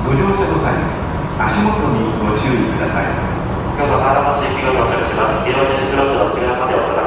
ご乗車の際、足元にご注意ください。 京都川原町行きが到着します。黄色いネジブロックの内側までお下がりください。